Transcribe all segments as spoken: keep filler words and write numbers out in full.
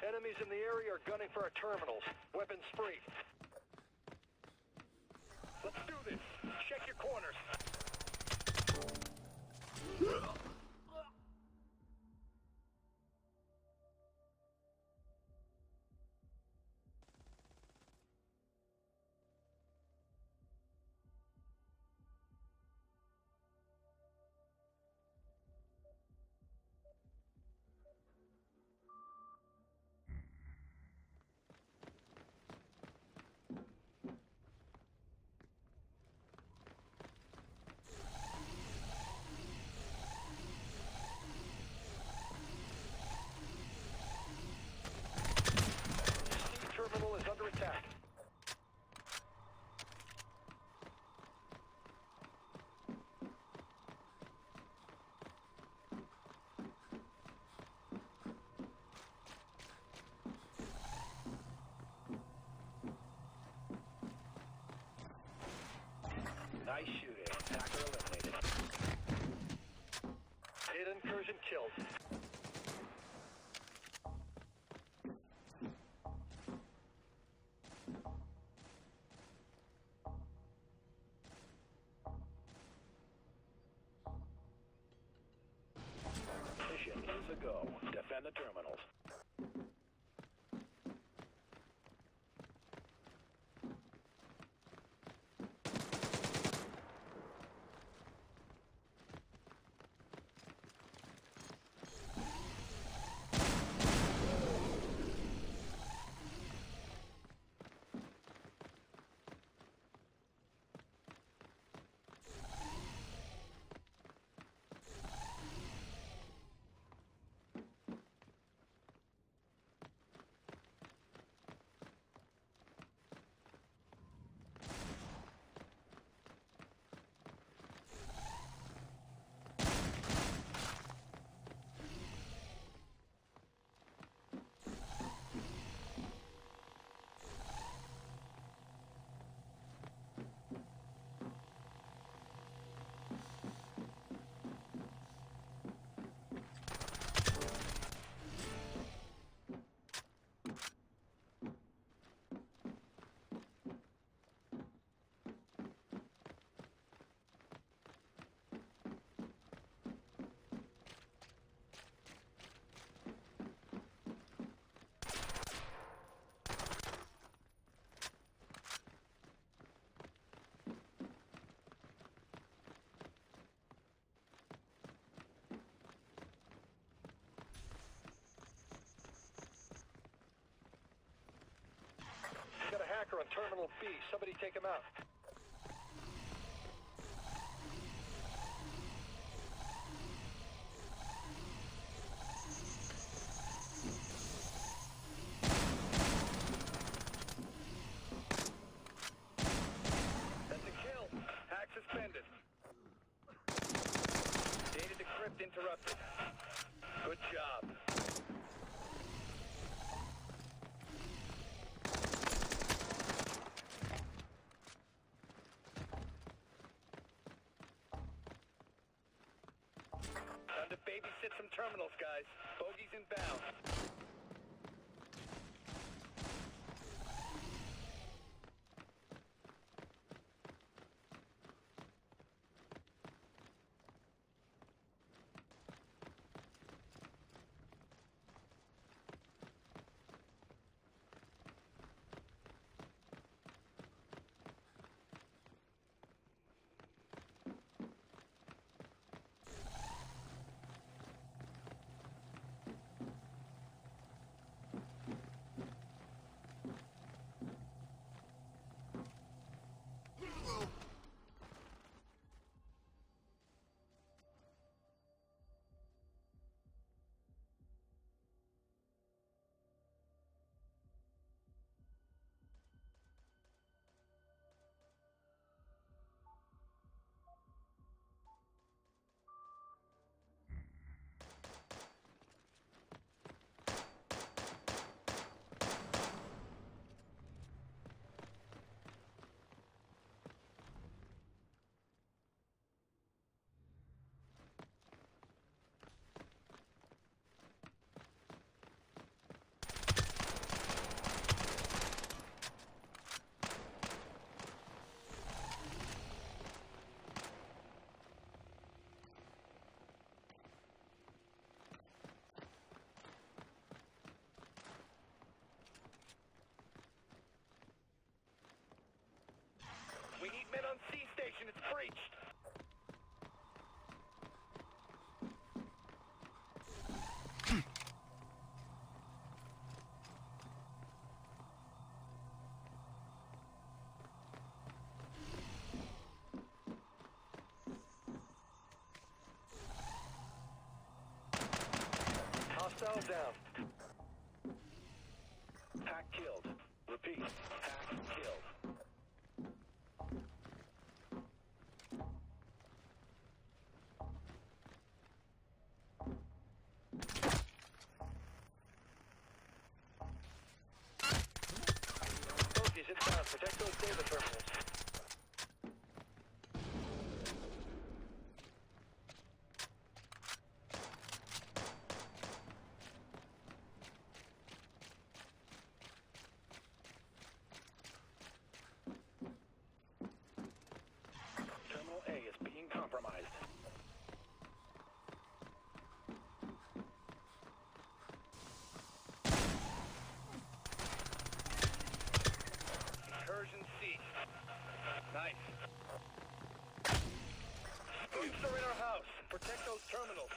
Enemies in the area are gunning for our terminals. Weapons free. Let's do this. Check your corners. Terminal is under attack. Nice shooting. Hacker eliminated. Hit incursion killed. Mission is a go. Defend the terminals. Got a hacker on Terminal B. Somebody take him out. That's a kill. Hack suspended. Data decrypt interrupted. Good job. Time to babysit some terminals, guys. Bogey's inbound. Hack killed. Bogies inbound. Protect those data terminals. Terminal A is being compromised. Incursion ceased. Nice. Spooks are in our house. Protect those terminals.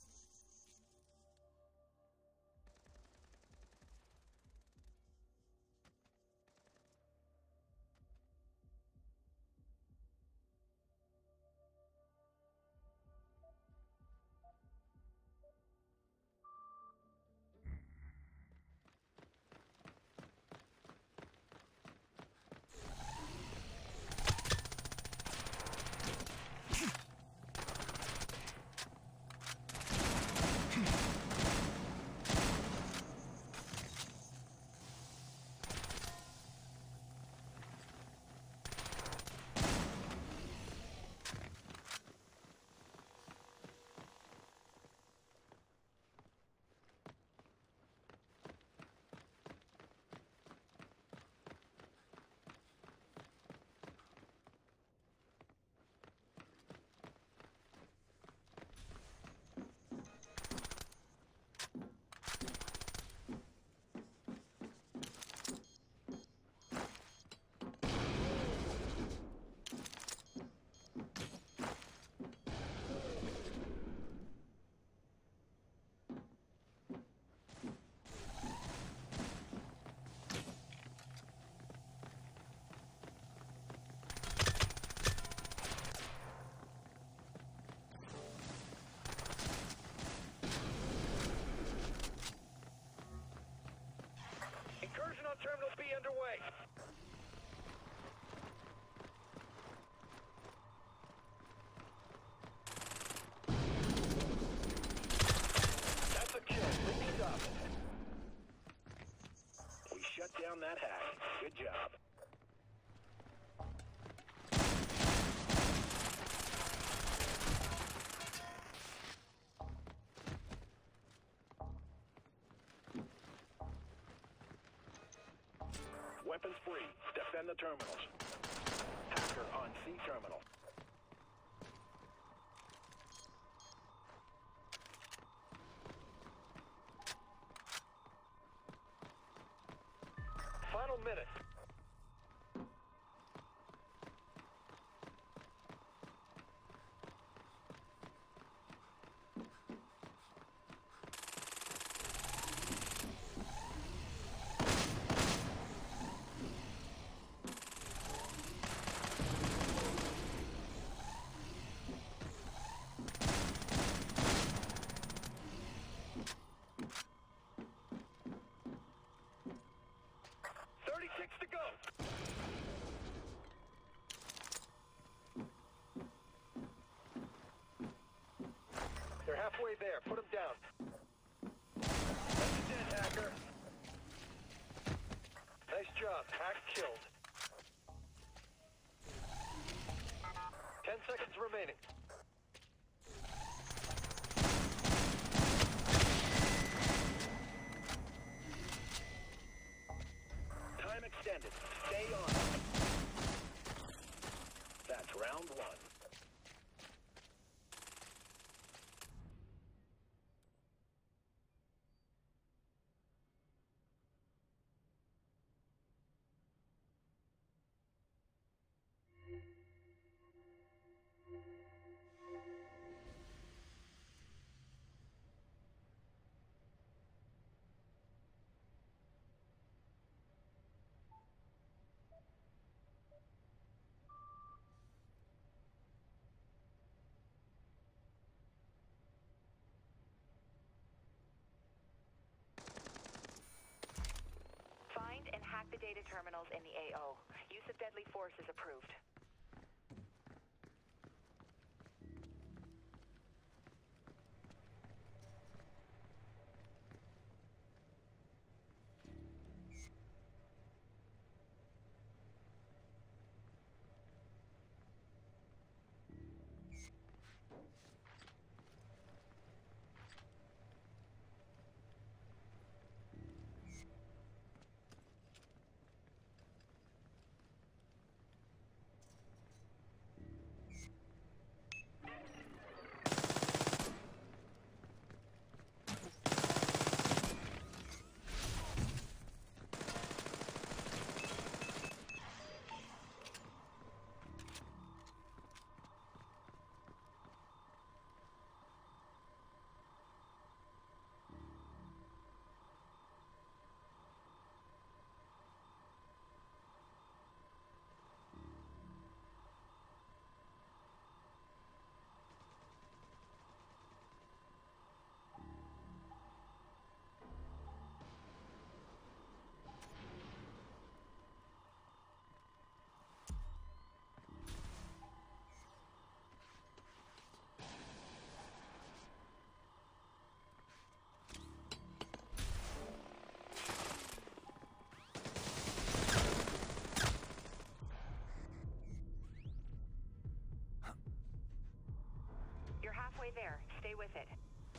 Incursion on Terminal B underway. That's a kill. Please stop it. We shut down that hack. Good job. Weapons free. Defend the terminals. Hacker on C terminal. Final minute. thirty-six to go. They're halfway there. Put them down. That's a dead hacker. Nice job. Hack killed. Ten seconds remaining. Time extended. Stay on. That's round one. data terminals in the A O. Use of deadly force is approved. You're halfway there. Stay with it.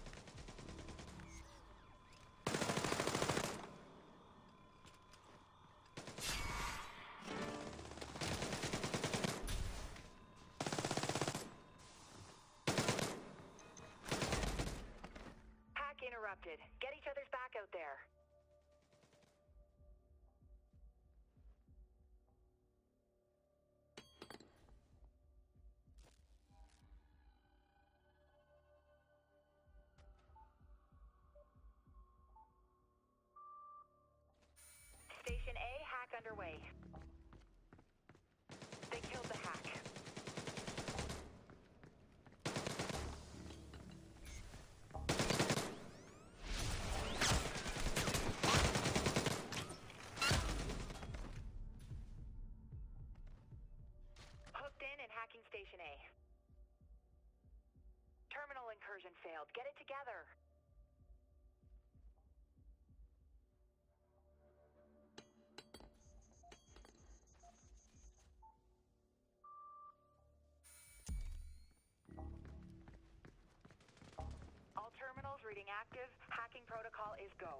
Hack interrupted. Get each other's back out there. Station A, hack underway. They killed the hack. Hooked in and hacking Station A. Terminal incursion failed. Get it together. All terminals reading active. Hacking protocol is go.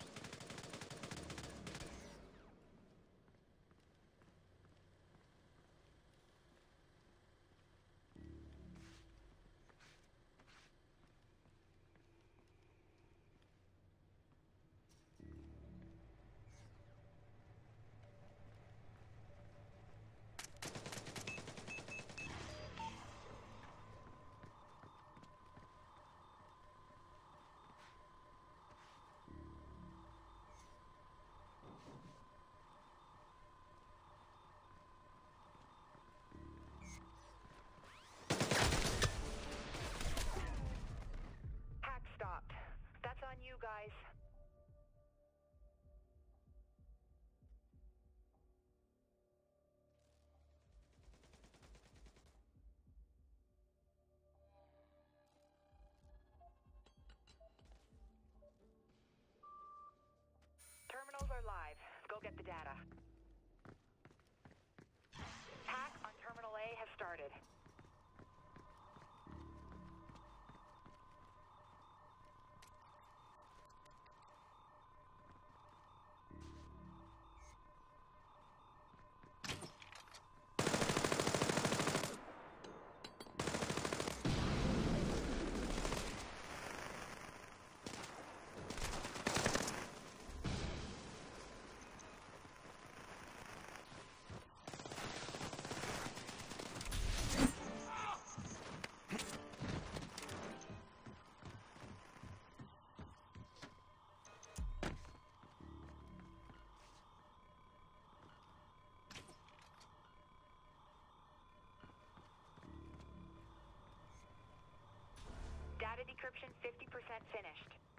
Stopped. That's on you guys. Terminals are live. Go get the data. Hack on Terminal A has started. Data decryption fifty percent finished.